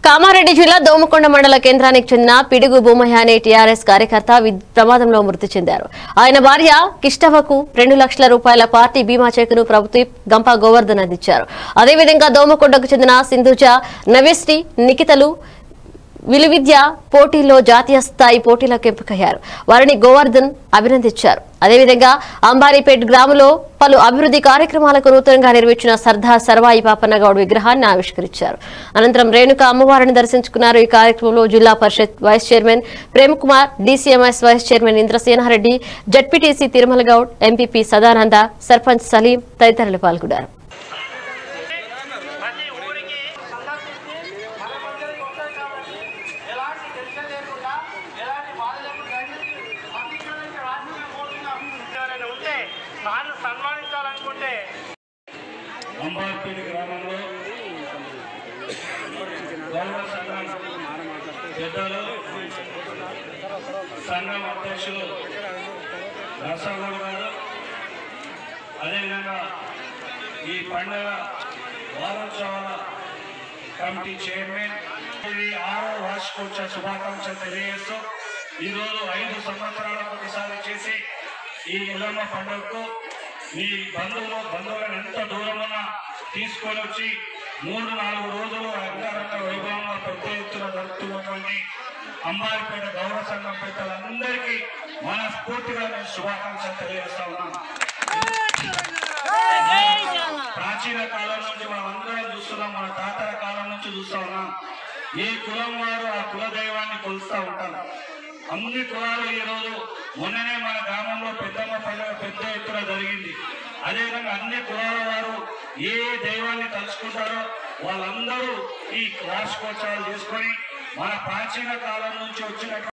కామారెడ్డి జిల్లా దోమకొండ మండల కేంద్రానికి చెందిన పిడుగు భూమయ్య అనే టీఆర్ఎస్ కార్యకర్త ప్రమాదంలో మృతి చెందారు. ఆయన భార్య కిష్టవకు 2 లక్షల రూపాయల పార్టీ బీమా చెక్కును ప్రభుత్వ గంప గోవర్ధన్ అందించారు. అదేవిధంగా దోమకొండకు చెందిన సింధుజ, నవేశ్రీ, నిఖితలు విలువిద్య పోటీల్లో జాతీయ స్థాయి పోటీలకు ఎంపికయ్యారు. వారిని గోవర్ధన్ అభినందించారు. అదేవిధంగా అంబారీపేట్ గ్రామంలో పలు అభివృద్ధి కార్యక్రమాలకు నూతనంగా నిర్మించిన సర్దార్ సర్వాయి పాపన్నగౌడ్ విగ్రహాన్ని ఆవిష్కరించారు. అనంతరం రేణుక అమ్మవారిని దర్శించుకున్నారు. ఈ కార్యక్రమంలో Zilla Parishad vice chairman Premkumar, DCMS vice chairman Indrasena Reddy, ZPTC Tirumala Goud, MPP Sadananda, sarpanch Salim తదితరులు పాల్గొన్నారు. సన్మానించాలనుకుంటే అంబార్పేట గ్రామంలో గౌరవ సంఘం పెద్దలు, సంఘం అధ్యక్షులు నర్సగౌడ్ గారు, అదేవిధంగా ఈ పండుగ వారోత్సవాల కమిటీ చైర్మన్, ఇది 6వ వార్షికోత్సవ శుభాకాంక్షలు తెలియజేస్తూ ఈరోజు 5 సంవత్సరాలకు ఒకసారి చేసి ఈ ఎల్లమ్మ పండుగకు మీ బంధువులను ఎంత దూరమున్నా తీసుకొని వచ్చి 3-4 రోజులు అంగరంగ వైభవంగా పెద్ద ఎత్తున జరుపుతున్నటువంటి అంబారిపేట గౌరవ సంఘం పెద్దలందరికీ మనస్ఫూర్తిగా నేను శుభాకాంక్షలు తెలియజేస్తా ఉన్నాను. ప్రాచీన కాలం నుంచి మనమందరం చూస్తున్నాం, మన తాతల కాలం నుంచి చూస్తా ఉన్నాం. ఏ కులం వారు ఆ కుల దైవాన్ని కొలుస్తూ ఉంటారు. అన్ని కులాలు ఈరోజు మొన్ననే మన గ్రామంలో పెద్దమ్మ పండుగ పెద్ద ఎత్తున జరిగింది. అదేవిధంగా అన్ని కులాల వారు ఏ దైవాన్ని తలుచుకుంటారో వాళ్ళందరూ ఈ వార్షికోత్సవాలు చేసుకొని మన ప్రాచీన కాలం నుంచి వచ్చిన